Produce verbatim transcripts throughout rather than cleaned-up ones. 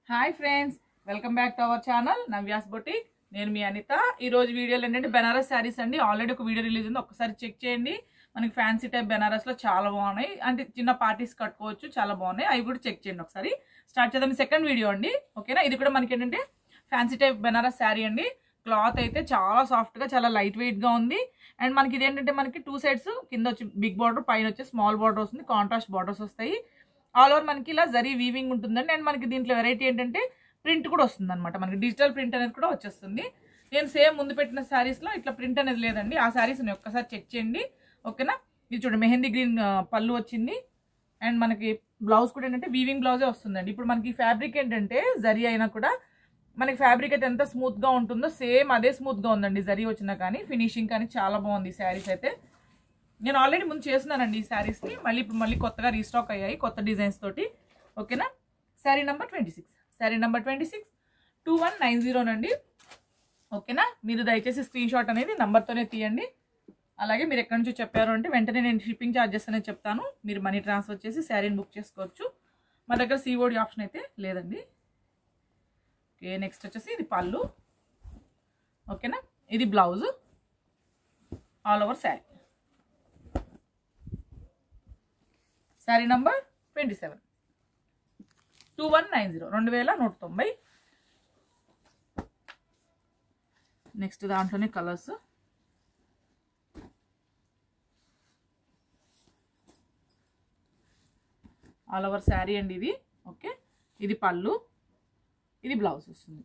Hi friends, welcome back to our channel Navya's boutique. నేను మీ అనిత. ఈ రోజు వీడియోలో ఏంటంటే బెనారస్ శారీస్ అండి. ఆల్రెడీ ఒక వీడియో రిలీజ్ ఉంది, ఒకసారి చెక్ చేయండి. మనకి ఫ్యాన్సీ టైప్ బెనారస్ లో చాలా బాగున్నాయి, అంటే చిన్న పార్టీస్ కట్టుకోవచ్చు, చాలా బాగున్నాయి. అవి కూడా చెక్ చేయండి. ఒకసారి స్టార్ట్ చేద్దాం. సెకండ్ వీడియో అండి, ఓకేనా. ఇది కూడా మనకి ఏంటంటే ఫ్యాన్సీ టైప్ బెనారస్ శారీ అండి. క్లాత్ అయితే చాలా సాఫ్ట్ గా, చాలా లైట్ వెయిట్ గా ఉంది. అండ్ మనకి ఇది ఏంటంటే మనకి టూ సైడ్స్ కింద వచ్చి బిగ్ బార్డర్, పైన వచ్చి స్మాల్ బార్డర్ వస్తుంది. కాంట్రాస్ట్ బార్డర్స్ వస్తాయి. ఆల్ ఓవర్ మనకి ఇలా జరీ వీవింగ్ ఉంటుందండి. అండ్ మనకి దీంట్లో వెరైటీ ఏంటంటే ప్రింట్ కూడా వస్తుంది అనమాట. మనకి డిజిటల్ ప్రింట్ అనేది కూడా వచ్చేస్తుంది. నేను సేమ్ ముందు పెట్టిన శారీస్లో ఇట్లా ప్రింట్ అనేది లేదండి. ఆ శారీస్ ఒక్కసారి చెక్ చేయండి, ఓకేనా. ఇది చూడండి, మెహందీ గ్రీన్ పళ్ళు వచ్చింది. అండ్ మనకి బ్లౌజ్ కూడా ఏంటంటే వీవింగ్ బ్లౌజే వస్తుందండి. ఇప్పుడు మనకి ఫ్యాబ్రిక్ ఏంటంటే జరీ అయినా కూడా మనకి ఫ్యాబ్రిక్ అయితే ఎంత స్మూత్గా ఉంటుందో సేమ్ అదే స్మూత్గా ఉందండి. జరీ వచ్చినా కానీ ఫినిషింగ్ కానీ చాలా బాగుంది ఈ శారీస్ అయితే. నేను ఆల్రెడీ ముందు చేస్తున్నానండి ఈ శారీస్ని. మళ్ళీ ఇప్పుడు మళ్ళీ కొత్తగా రీస్టాక్ అయ్యాయి కొత్త డిజైన్స్ తోటి, ఓకేనా. Sari number twenty six sari number twenty six two one nine జీరోనండి, ఓకేనా. మీరు దయచేసి స్క్రీన్ షాట్ అనేది నెంబర్తోనే తీయండి. అలాగే మీరు ఎక్కడి నుంచో చెప్పారు అంటే వెంటనే నేను షిప్పింగ్ ఛార్జెస్ అనేది చెప్తాను. మీరు మనీ ట్రాన్స్ఫర్ చేసి శారీని బుక్ చేసుకోవచ్చు. మా దగ్గర సీఓడి ఆప్షన్ అయితే లేదండి. ఓకే, నెక్స్ట్ వచ్చేసి ఇది పళ్ళు, ఓకేనా. ఇది blouse, all over sari. Sari number twenty seven two one nine zero రెండు వేల నూట తొంభై. నెక్స్ట్ దాంట్లోనే కలర్స్. ఆల్ ఓవర్ శారీ అండి ఇది, ఓకే. ఇది పళ్ళు, ఇది బ్లౌజ్ వస్తుంది.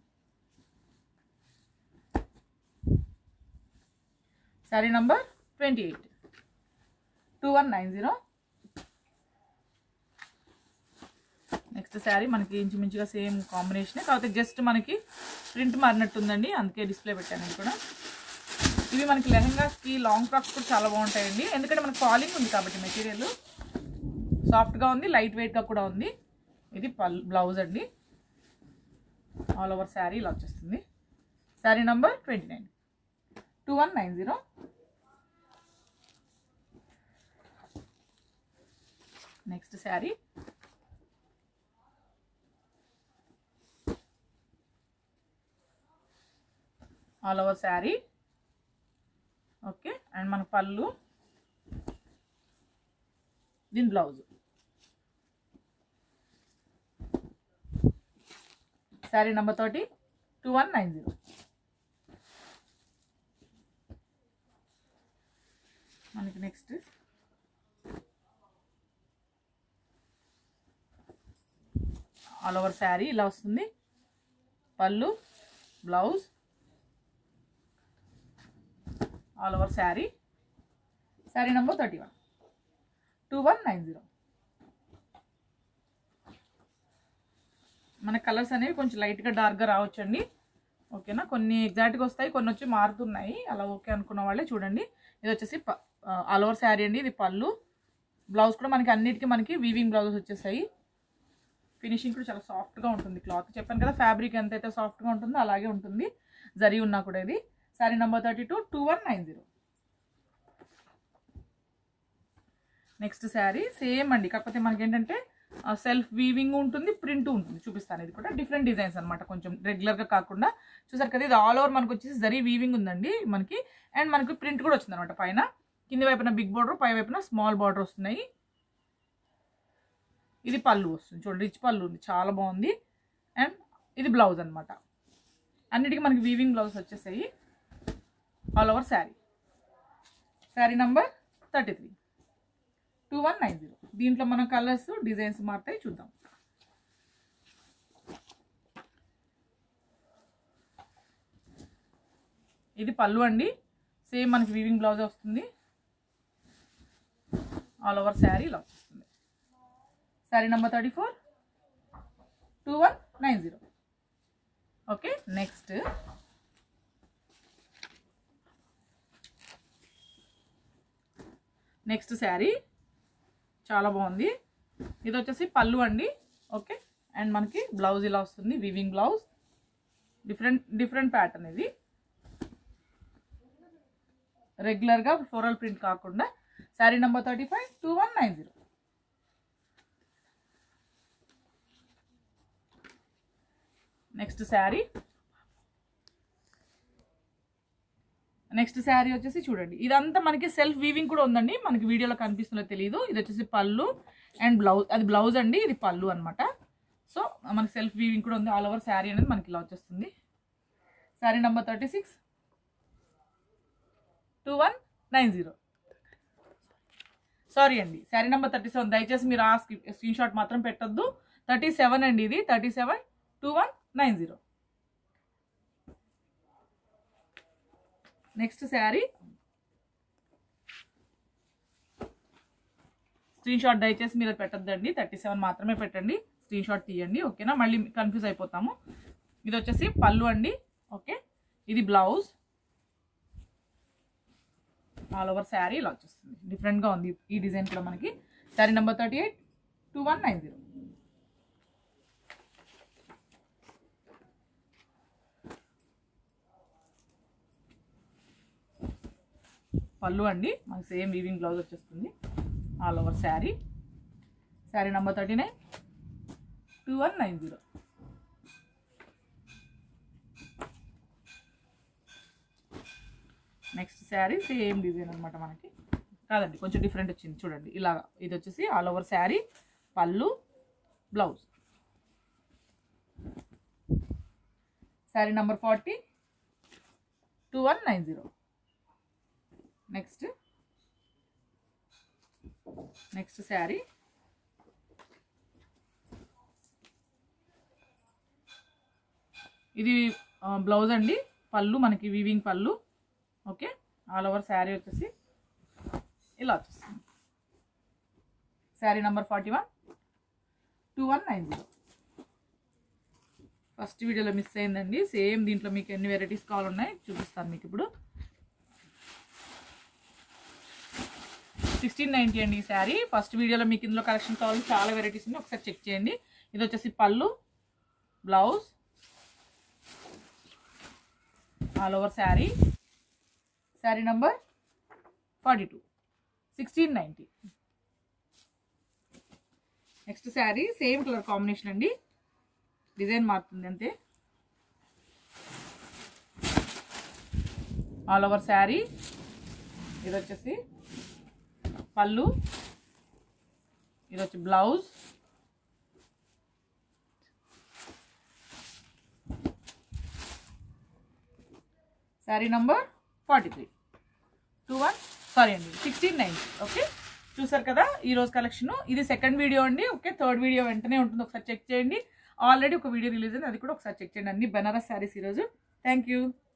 Sari number twenty eight two one nine zero. Next sari మనకి ఇంచుమించుగా సేమ్ కాంబినేషన్, కాకపోతే జస్ట్ మనకి ప్రింట్ మారినట్టుందండి, అందుకే డిస్ప్లే పెట్టాను ఇది కూడా. ఇవి మనకి లెహంగాస్కి, లాంగ్ ఫ్రాక్స్ కూడా చాలా బాగుంటాయండి. ఎందుకంటే మనకి ఫాలింగ్ ఉంది కాబట్టి మెటీరియల్ సాఫ్ట్గా ఉంది, లైట్ వెయిట్గా కూడా ఉంది. ఇది పల్ బ్లౌజ్ అండి. ఆల్ ఓవర్ శారీ ఇలా వచ్చేస్తుంది. Sari number twenty nine two one nine zero. Next sari all over sari, okay. And మన పళ్ళు, దీని బ్లౌజ్. శారీ నెంబర్ తోటి టూ వన్ నైన్ జీరో. మనకి నెక్స్ట్ ఆల్ ఓవర్ శారీ ఇలా వస్తుంది. పళ్ళు, blouse, all over sari. Sari number thirty one two one nine zero. మన colours అనేవి కొంచెం లైట్గా డార్క్గా రావచ్చండి, ఓకేనా. కొన్ని ఎగ్జాక్ట్గా వస్తాయి, కొన్ని వచ్చి మారుతున్నాయి. అలా ఓకే అనుకున్న వాళ్ళే చూడండి. ఇది వచ్చేసి ఆల్ ఓవర్ శారీ అండి. ఇది పళ్ళు, బ్లౌజ్ కూడా మనకి అన్నిటికీ మనకి వీవింగ్ బ్లౌజెస్ వచ్చేసాయి. ఫినిషింగ్ కూడా చాలా సాఫ్ట్గా ఉంటుంది. క్లాత్ చెప్పాను కదా, ఫ్యాబ్రిక్ ఎంతైతే సాఫ్ట్గా ఉంటుందో అలాగే ఉంటుంది, జరీ ఉన్నా కూడా. ఇది sari number thirty two two one nine zero. Next sari same అండి, కాకపోతే మనకి ఏంటంటే సెల్ఫ్ వీవింగ్ ఉంటుంది, ప్రింట్ ఉంటుంది. చూపిస్తాను. ఇది కూడా డిఫరెంట్ డిజైన్స్ అనమాట, కొంచెం రెగ్యులర్గా కాకుండా. చూసారు కదా, ఇది ఆల్ ఓవర్ మనకు వచ్చేసి జరీ వీవింగ్ ఉందండి మనకి. అండ్ మనకి ప్రింట్ కూడా వచ్చింది అనమాట. పైన కింది వైపున బిగ్ బార్డర్, పై వైపున స్మాల్ బార్డర్ వస్తున్నాయి. ఇది పళ్ళు వస్తుంది, చూడండి, రిచ్ పళ్ళు ఉంది, చాలా బాగుంది. అండ్ ఇది బ్లౌజ్ అనమాట. అన్నిటికీ మనకి వీవింగ్ బ్లౌజ్ వచ్చేసాయి. All over sari. Sari number thirty three two one nine zero. దీంట్లో మన కలర్స్, డిజైన్స్ మారుతాయి, చూద్దాం. ఇది పళ్ళు అండి, సేమ్ మనకి వీవింగ్ బ్లౌజ్ వస్తుంది. ఆల్ ఓవర్ శారీ ఇలా వస్తుంది. Sari number thirty four two one nine zero. Okay, next next sari చాలా బాగుంది. ఇది వచ్చేసి పళ్ళు అండి, ఓకే. అండ్ మనకి బ్లౌజ్ ఇలా వస్తుంది, weaving blouse. Different different pattern ఇది, రెగ్యులర్గా ఫ్లోరల్ ప్రింట్ కాకుండా. Sari number thirty five two one nine zero. Next sari next sari వచ్చేసి చూడండి, ఇదంతా మనకి సెల్ఫ్ వీవింగ్ కూడా ఉందండి, మనకి వీడియోలో కనిపిస్తుందో తెలియదు. ఇది వచ్చేసి పళ్ళు అండ్ బ్లౌజ్, అది బ్లౌజ్ అండి, ఇది పళ్ళు అనమాట. సో మనకి సెల్ఫ్ వీవింగ్ కూడా ఉంది. ఆల్ ఓవర్ శారీ అనేది మనకి ఇలా వచ్చేస్తుంది. Sari number thirty six two one nine zero sorry అండి, శారీ నెంబర్ థర్టీ సెవెన్. దయచేసి మీరు ఆ స్క్రీన్ షాట్ మాత్రం పెట్టొద్దు. థర్టీ సెవెన్ అండి, ఇది thirty seven two one nine zero. Next sari screenshot దయచేసి మీరు పెట్టద్దండి, థర్టీ సెవెన్ మాత్రమే పెట్టండి, స్క్రీన్ షాట్ తీయండి, ఓకేనా? మళ్ళీ కన్ఫ్యూజ్ అయిపోతాము. ఇది వచ్చేసి పళ్ళు అండి, ఓకే. ఇది బ్లౌజ్, ఆల్ ఓవర్ శారీ ఇలా వచ్చేస్తుంది. డిఫరెంట్గా ఉంది ఈ డిజైన్ కూడా మనకి. Sari number thirty eight two one nine zero. పళ్ళు అండి, మనకి సేమ్ వీవింగ్ బ్లౌజ్ వచ్చేస్తుంది. All over sari. Sari number thirty nine two one nine zero. Next sari same design అనమాట మనకి, కాదండి కొంచెం డిఫరెంట్ వచ్చింది చూడండి ఇలాగా. ఇది వచ్చేసి ఆల్ ఓవర్ శారీ, పళ్ళు, blouse. Sari number forty two one nine zero. Next next sari ఇది బ్లౌజ్ అండి, పళ్ళు మనకి వీవింగ్ పళ్ళు, ఓకే. ఆల్ ఓవర్ శారీ వచ్చేసి ఇలా వచ్చేస్తుంది. Sari number forty one two one nine zero. First వీడియోలో మిస్ అయిందండి, సేమ్ దీంట్లో మీకు ఎన్ని వెరైటీస్ కావాలన్నాయి చూపిస్తాను మీకు ఇప్పుడు. సిక్స్టీన్ నైంటీ అండి ఈ శారీ. ఫస్ట్ వీడియోలో మీకు ఇందులో కలెక్షన్ కావాలి, చాలా వెరైటీస్ ఉన్నాయి, ఒకసారి చెక్ చేయండి. ఇది వచ్చేసి పళ్ళు, blouse, all over sari. Sari number forty two sixteen ninety. Next sari same colour combination అండి, డిజైన్ మారుతుంది అంతే. All over sari. ఇది వచ్చేసి పళ్ళు, ఇది వచ్చి blouse, sari number forty three two one sorry అండి సిక్స్టీన్ నైన్టీ. ఓకే, చూసారు కదా ఈరోజు కలెక్షన్. ఇది సెకండ్ వీడియో అండి, ఓకే. థర్డ్ వీడియో వెంటనే ఉంటుంది, ఒకసారి చెక్ చేయండి. ఆల్రెడీ ఒక వీడియో రిలీజ్ అయింది, అది కూడా ఒకసారి చెక్ చేయండి. అన్ని బనారస్ శారీస్ ఈరోజు. Thank you.